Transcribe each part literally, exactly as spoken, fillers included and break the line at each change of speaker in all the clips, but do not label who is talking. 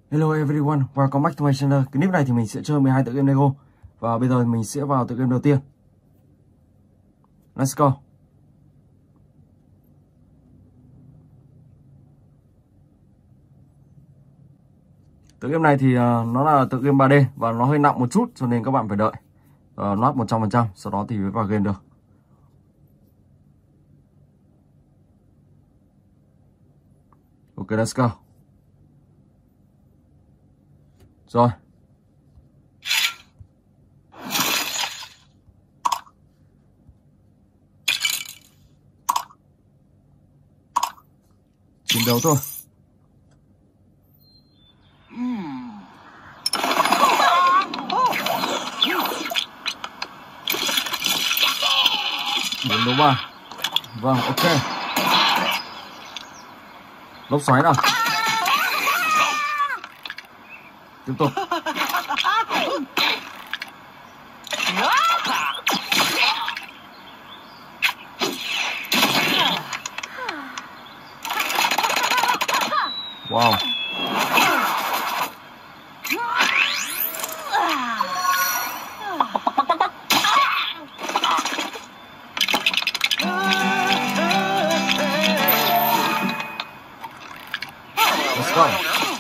Hello everyone, welcome back to my channel. Clip này thì mình sẽ chơi mười hai tựa game Lego. Và bây giờ mình sẽ vào tựa game đầu tiên. Let's go. Tựa game này thì uh, nó là tựa game ba D và nó hơi nặng một chút, cho nên các bạn phải đợi uh, loát một trăm phần trăm, sau đó thì mới vào game được. Ok, let's go. Rồi. Chiến đấu thôi. Bốn đấu ba. Vâng, ok. Lốc xoáy nào. Tiếp tục. Wow. Let's go.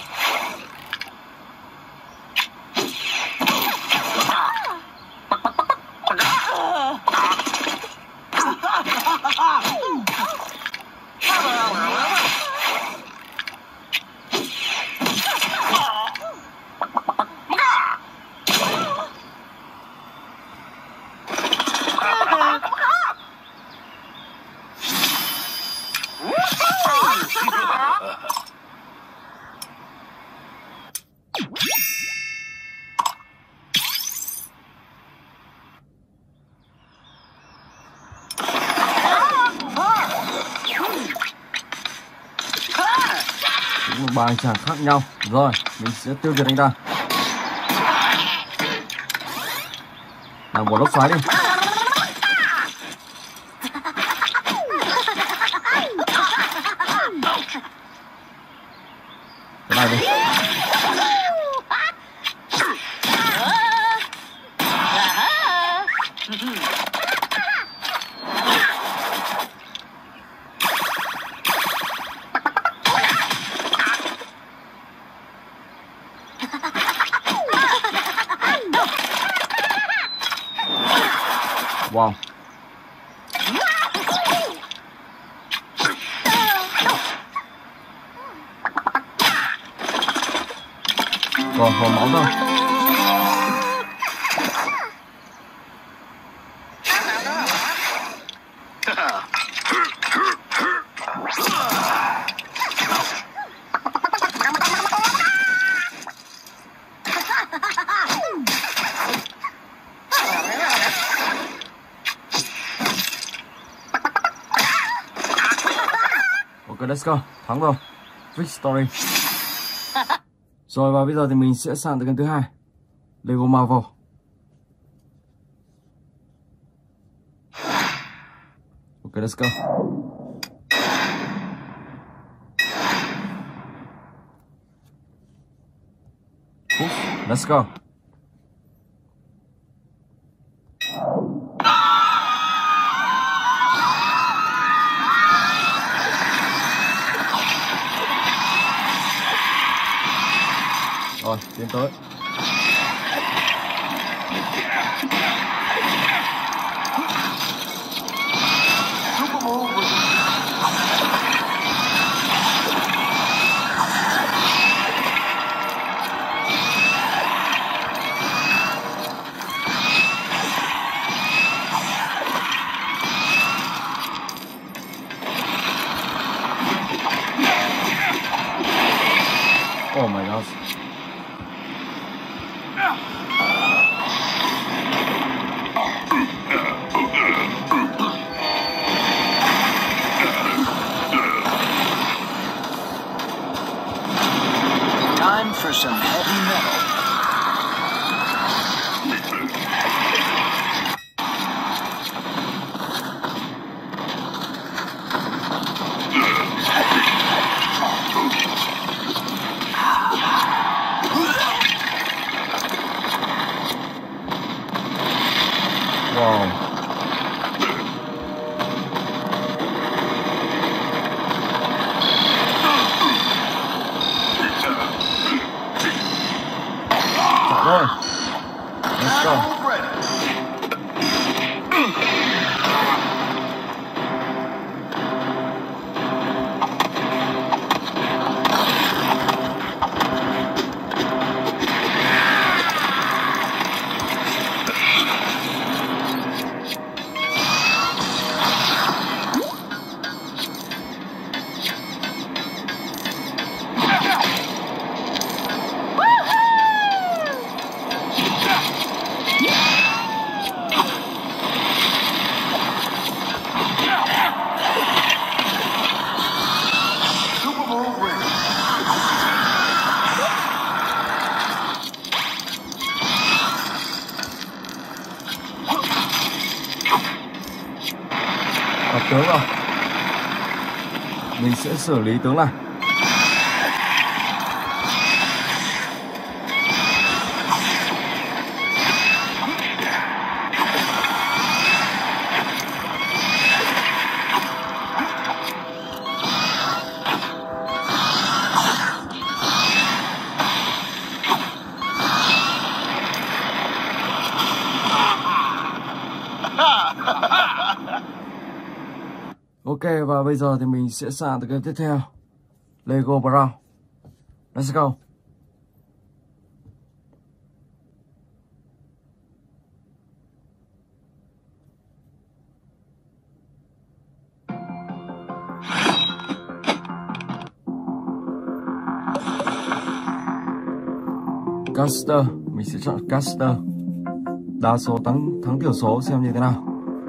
Ba anh chàng khác nhau. Rồi, mình sẽ tiêu diệt anh ta. Làm một lốc xoáy đi. Cái này đi. Wow. Còn còn máu đâu. Ok, let's go. Thắng rồi. Victory. Rồi và bây giờ thì mình sẽ sang tới game thứ hai. Lego Marvel. Ok, let's go. Oof, let's go. Rồi, tiến tới. Oh my gosh.
Time for some heavy metal.
Wow. Chạy thôi. Let's go. Gặp tướng rồi. Mình sẽ xử lý tướng này. Ok, và bây giờ thì mình sẽ sang tới game tiếp theo. Lego Brown. Let's go. Caster, mình sẽ chọn Caster. Đa số thắng thắng thiểu số xem như thế nào.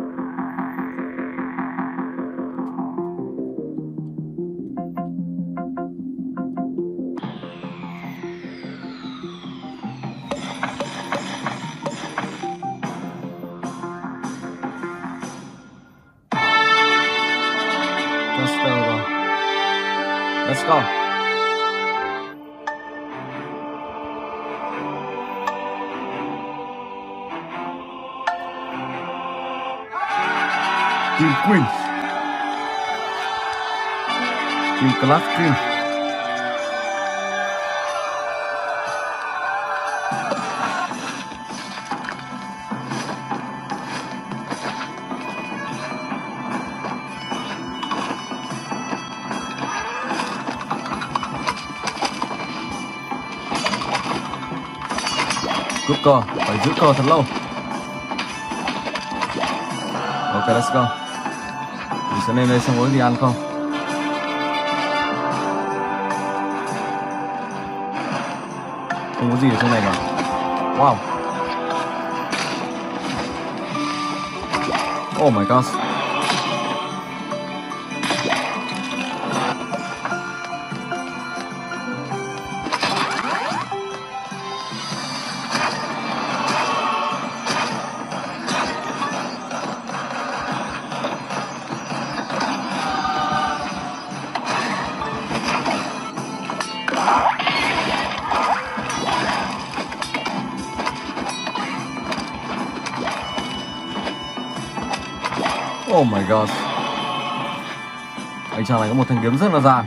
Caster rồi. Let's go. Team Queen. Team Class Queen. Cướp cờ, phải giữ cờ thật lâu. Ok, let's go. Mình sẽ lên đây xem có gì ăn không. Không có gì ở trong này cả. Wow. Oh my god. Oh my god. Anh chàng này có một thanh kiếm rất là dài.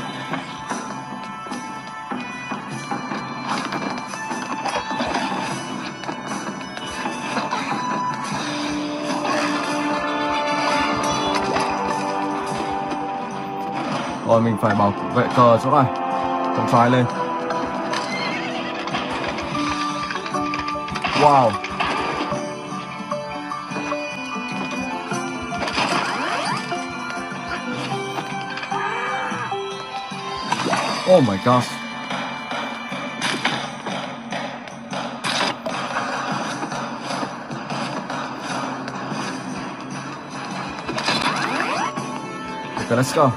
Rồi mình phải bảo vệ cờ chỗ này, không xoay lên. Wow. Oh my gosh. Okay, let's go.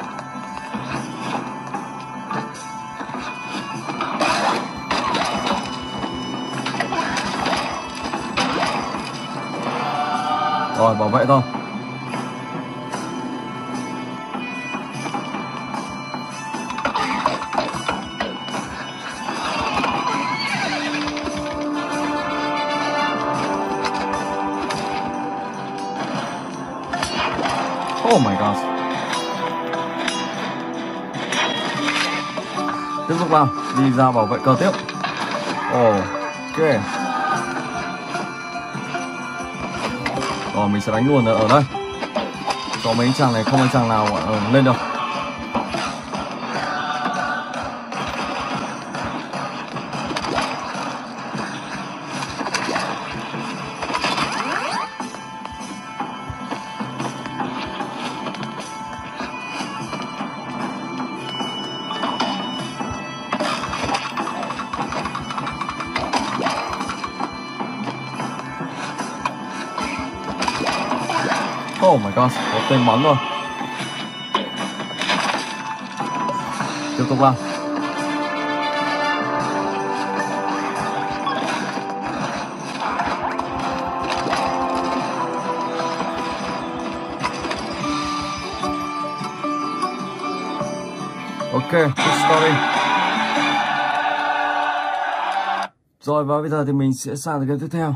Rồi, bảo vệ thôi. Oh my god. Tiếp tục vào, đi ra bảo vệ cờ tiếp. Oh, ok. Rồi mình sẽ đánh luôn ở đây. Có mấy chàng này không mấy chàng nào uh, lên được. Oh my god, có tên bắn rồi. Tiếp tục vào. Ok, good story. Rồi và bây giờ thì mình sẽ sang game tiếp theo.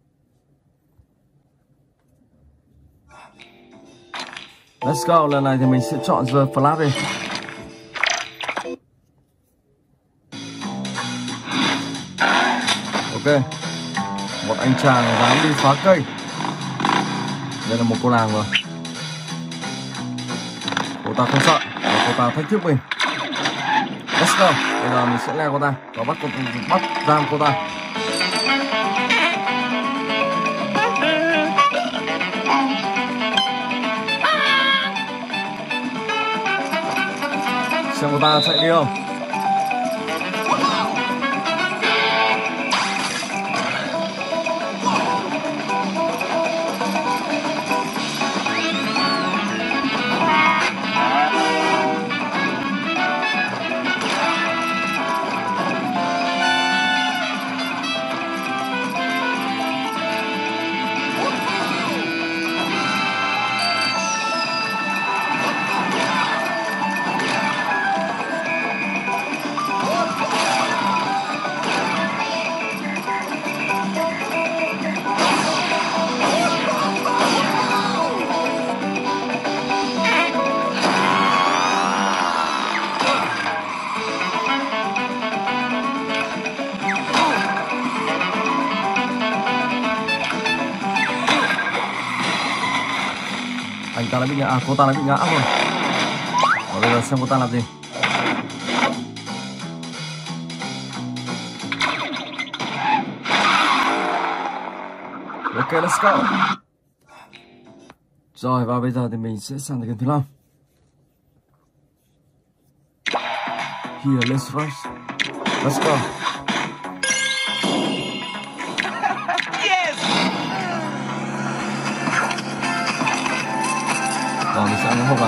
Let's go, lần này thì mình sẽ chọn The Flash đi. Ok. Một anh chàng dám đi phá cây. Đây là một cô nàng rồi. Cô ta không sợ, và cô ta thách thức mình. Let's go. Bây giờ mình sẽ leo cô ta và bắt cô bắt giam cô ta. Xem cô ta chạy đi không. Anh ta đã bị ngã, à, cô ta đã bị ngã rồi. Và bây giờ xem cô ta làm gì. Ok, let's go. Rồi và bây giờ thì mình sẽ sang game thứ năm. Here, let's rush. Let's go. Rồi mình sẽ ăn hộp vào.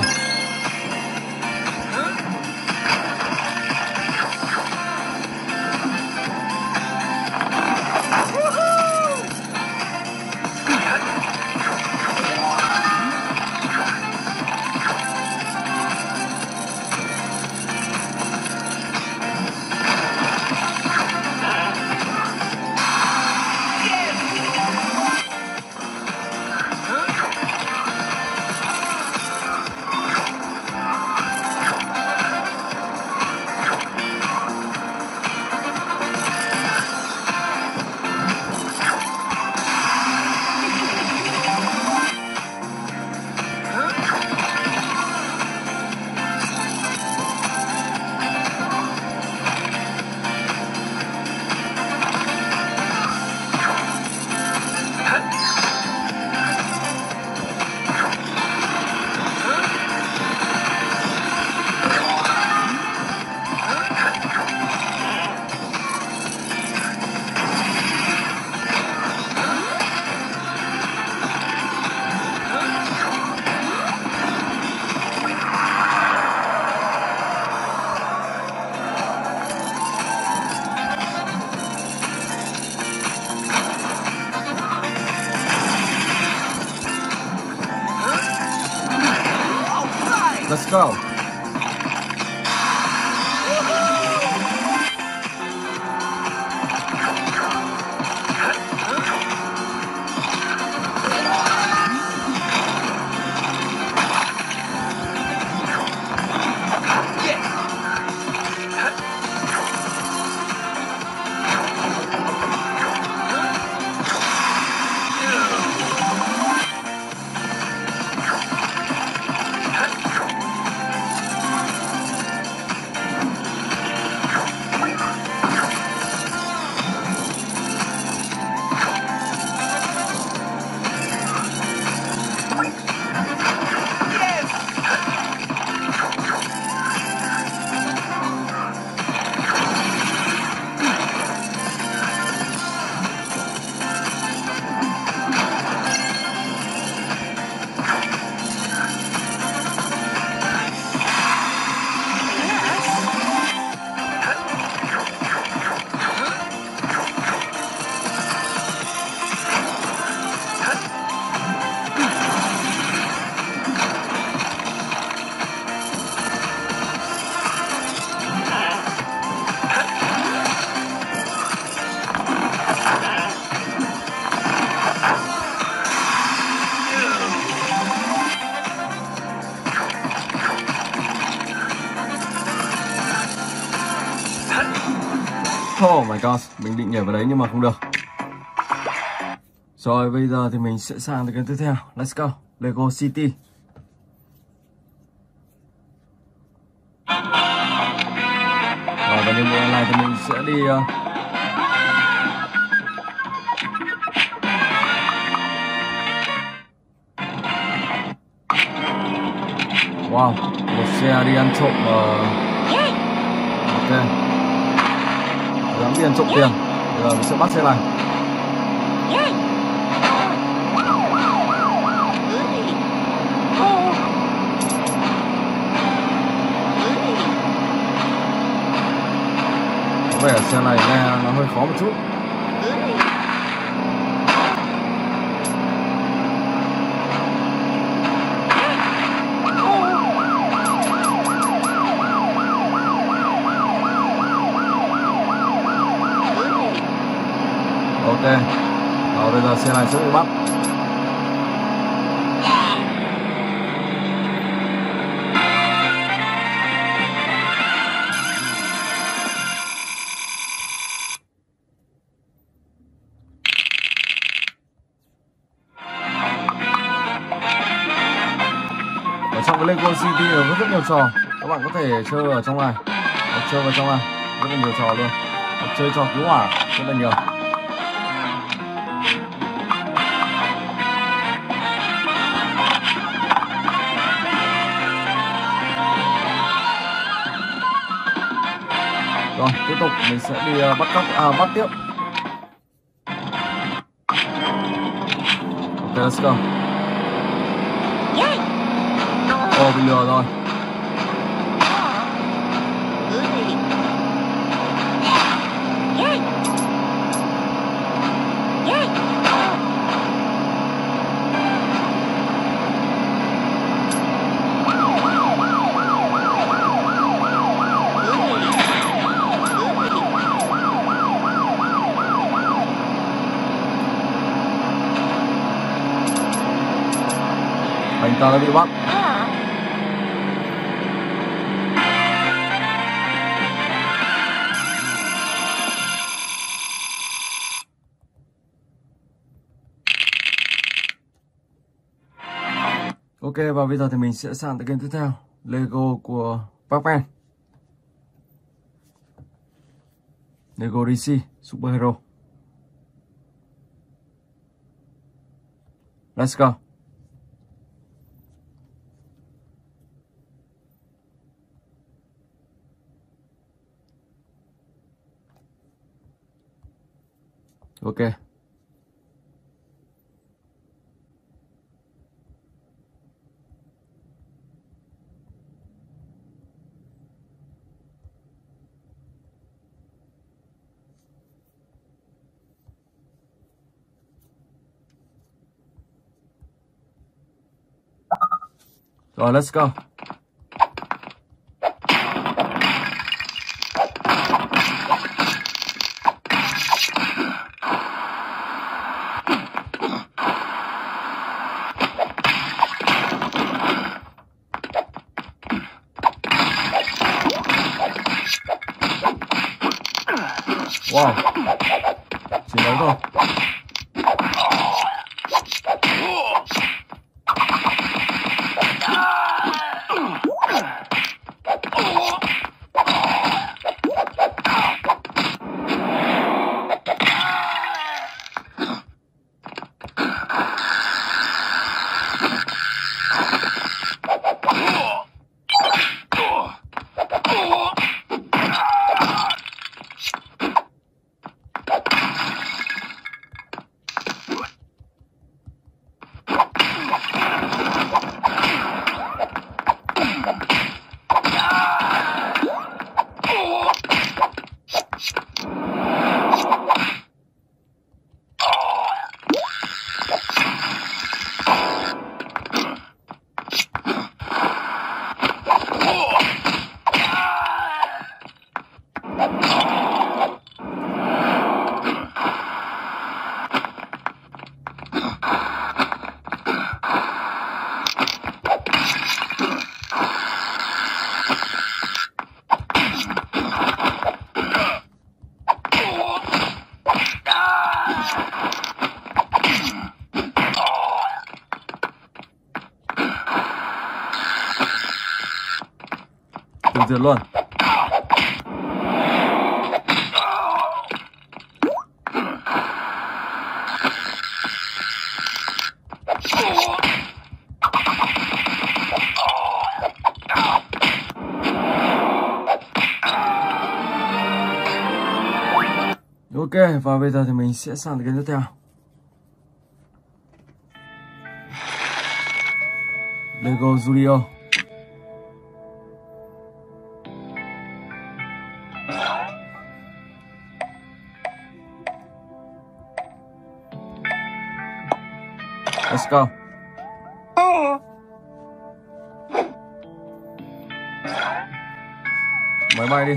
Let's go. Oh my god, mình định nhảy vào đấy nhưng mà không được. Rồi bây giờ thì mình sẽ sang tới cái tiếp theo. Let's go, Lego City. Rồi và như mùa này thì mình sẽ đi uh... wow, một xe đi ăn trộm. uh... Ok, dám đi ăn trộm tiền. Bây giờ mình sẽ bắt xe này. Có vẻ xe này nghe nó hơi khó một chút. Ok, rồi bây giờ xe này sẽ bị bắt. Ở trong cái Lego City này có rất nhiều trò, các bạn có thể chơi ở trong này, hoặc chơi vào trong này, rất là nhiều trò luôn. Hoặc chơi trò cứu hỏa rất là nhiều. Rồi tiếp tục mình sẽ đi uh, bắt cóc, à bắt tiếp. Ok, let's go. Ồ, bị lừa rồi. Anh ta đã bị bắt. Ok, và bây giờ thì mình sẽ sang tới game tiếp theo, Lego của Pac-Man, Lego đê xê Super Hero. Let's go. Ok. Rồi, let's go. Wow, chiến đấu thôi. diệt luôn. Ok, và bây giờ thì mình sẽ sang cái tiếp theo. Lego Studio. Let's go. Máy bay đi.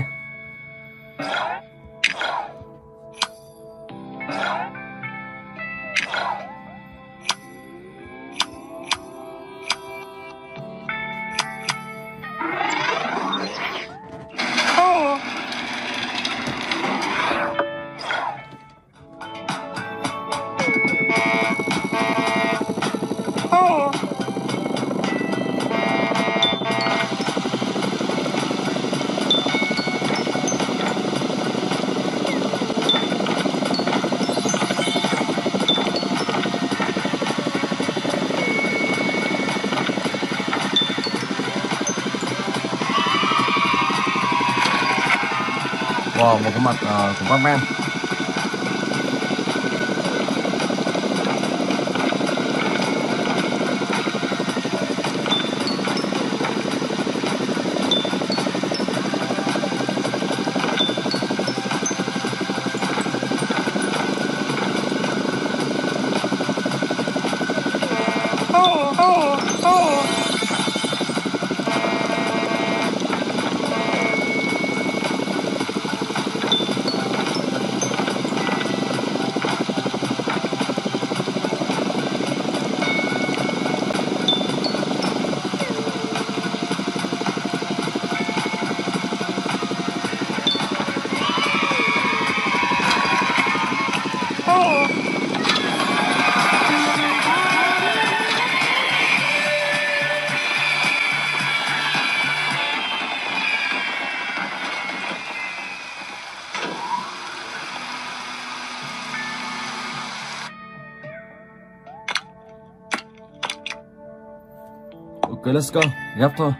Wow, một cái mặt uh, của Batman. Ok, let's go. Ghép thôi.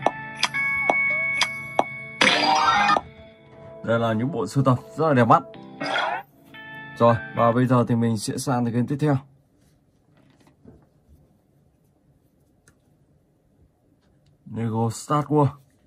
Đây là những bộ sưu tập rất là đẹp mắt. Rồi, và bây giờ thì mình sẽ sang cái kênh tiếp theo. Lego Star Wars.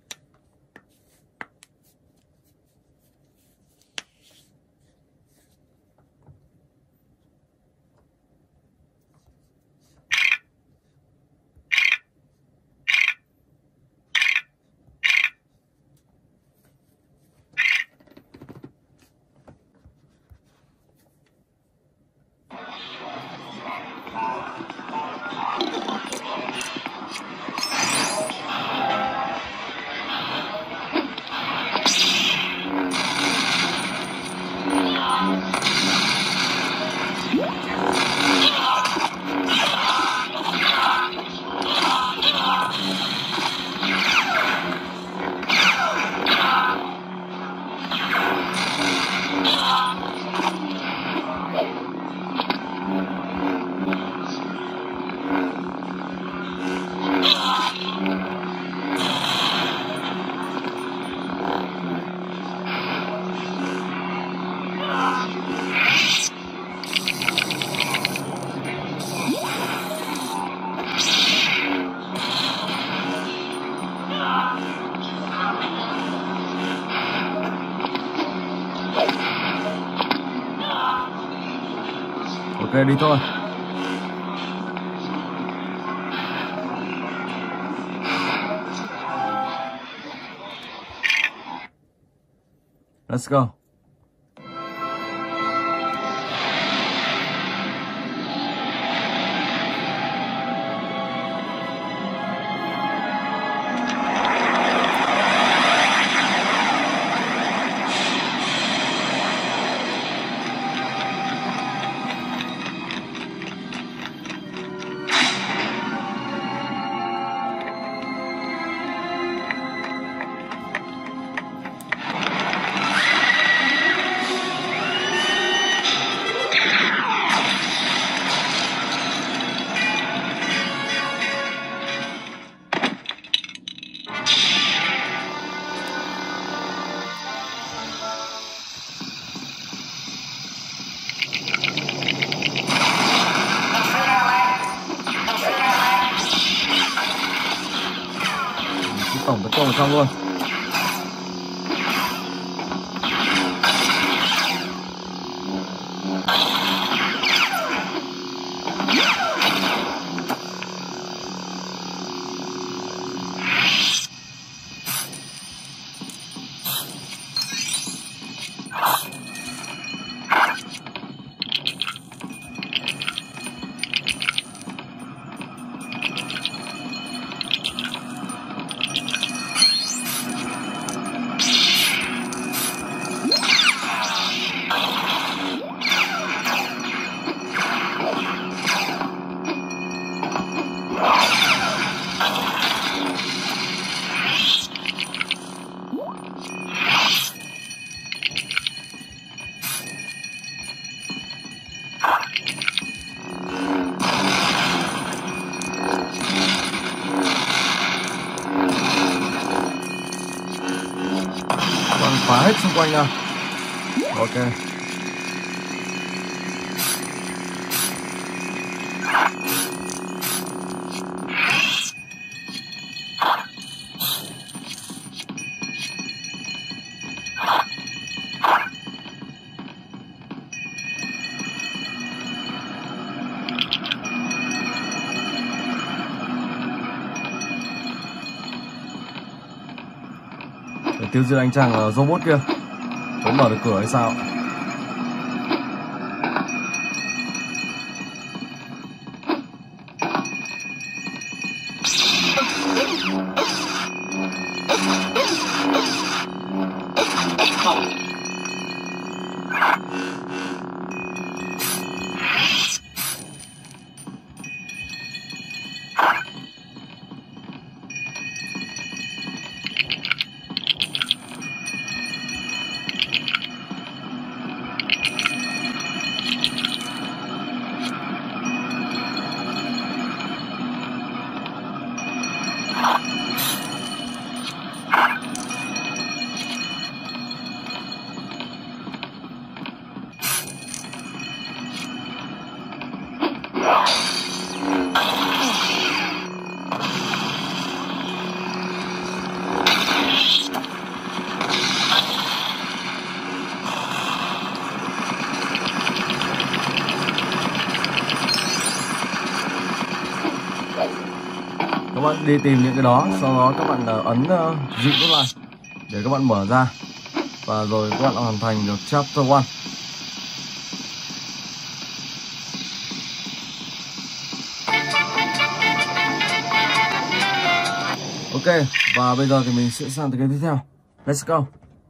Ok, đi thôi. Let's go. tổng tấn công vào trong luôn. Phá hết xung quanh ra. Ok. Để tiêu diệt anh chàng robot kia. Không mở được cửa hay sao? Các bạn đi tìm những cái đó, sau đó các bạn ấn uh, dịu nó lại để các bạn mở ra, và rồi các bạn hoàn thành được chapter one. Ok, và bây giờ thì mình sẽ sang tới cái tiếp theo. Let's go.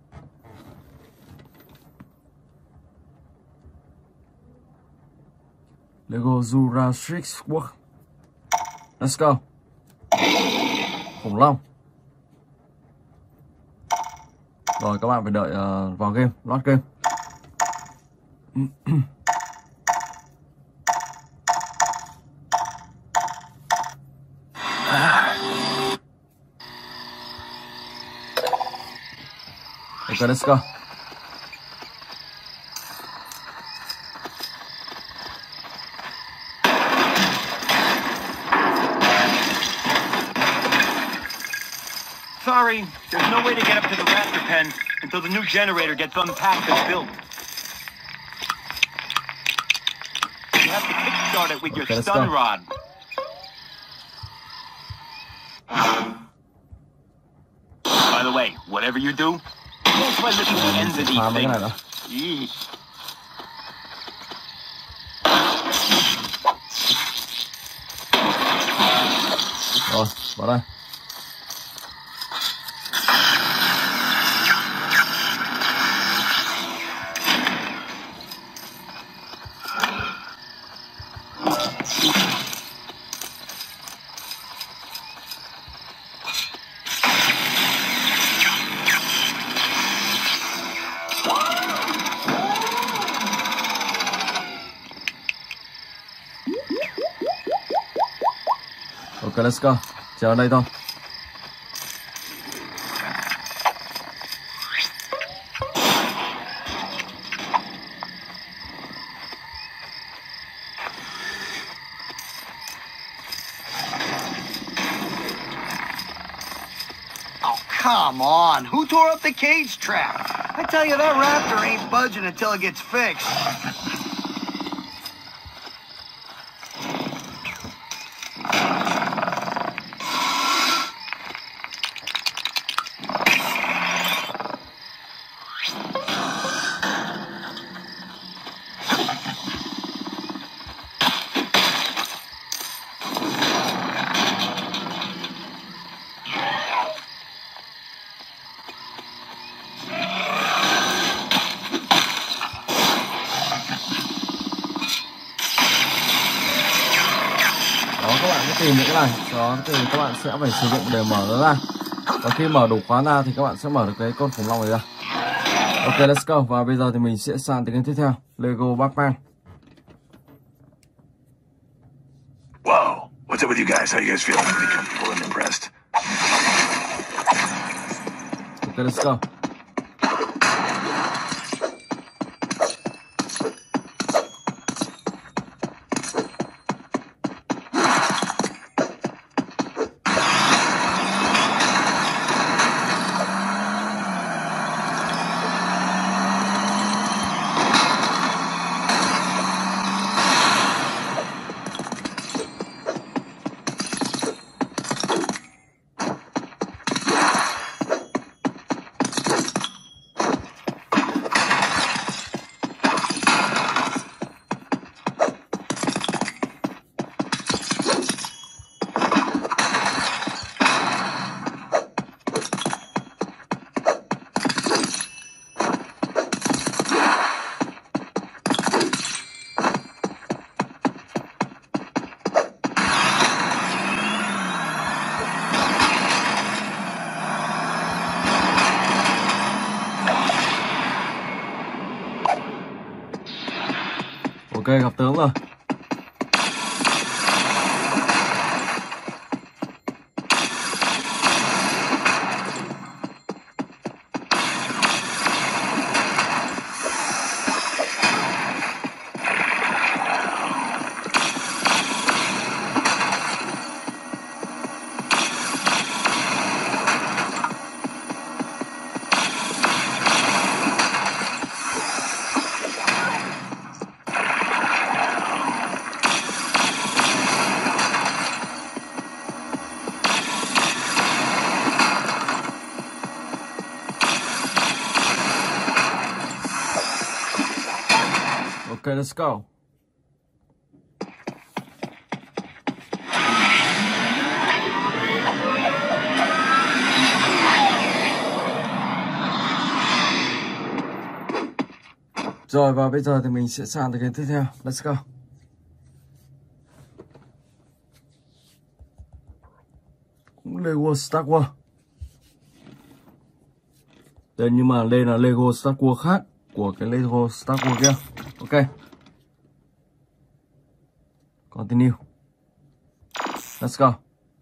Lego Jurassic World. Let's go. Khủng long. Rồi các bạn phải đợi uh, vào game, load game. Ok, let's go.
Sorry, there's no way to get up to the raptor pen until the new generator gets unpacked and built. You have to kickstart it with
Okay,
your
let's
stun
go.
rod. By the way, whatever you do, don't try looking at the ends of these things. Eesh.
Rồi, vào đây. Ok, let's go. Chờ ở đây thôi.
Come on, who tore up the cage trap? I tell you, that raptor ain't budging until it gets fixed.
Các bạn sẽ tìm được cái này, đó thì các bạn sẽ phải sử dụng để mở nó ra. Và khi mở đủ khóa ra thì các bạn sẽ mở được cái con khủng long này ra. Ok, let's go. Và bây giờ thì mình sẽ sang tới cái tiếp theo, Lego Batman.
Whoa, what's up with you guys? How you guys feeling? Pretty comfortable and impressed?
Ok, let's go. Ok, gặp tướng rồi. Okay, let's go. Rồi, và bây giờ thì mình sẽ sang tới cái tiếp theo. Let's go. Lego Star Wars. Đây, nhưng mà đây là Lego Star Wars khác của cái Lego Star Wars kia. Ok. Continue. Let's go.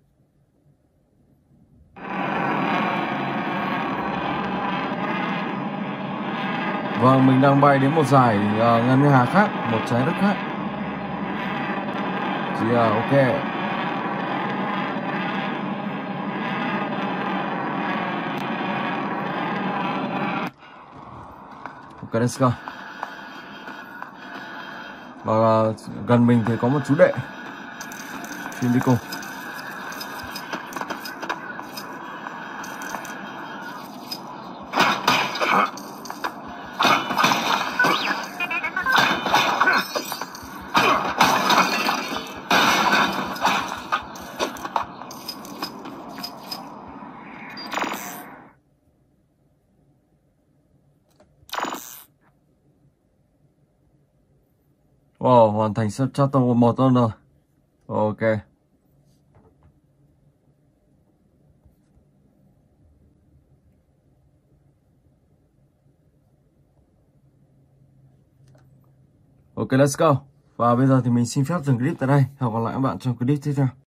Vâng, mình đang bay đến một giải uh, ngân hà khác, một trái đất khác. Chỉ là uh, ok. Ok, let's go. Và uh, gần mình thì có một chú đệ. Xin đi cùng. Wow, hoàn thành chapter một rồi. Ok. Ok, let's go. Và bây giờ thì mình xin phép dừng clip tại đây. Hẹn gặp lại các bạn trong clip tiếp theo.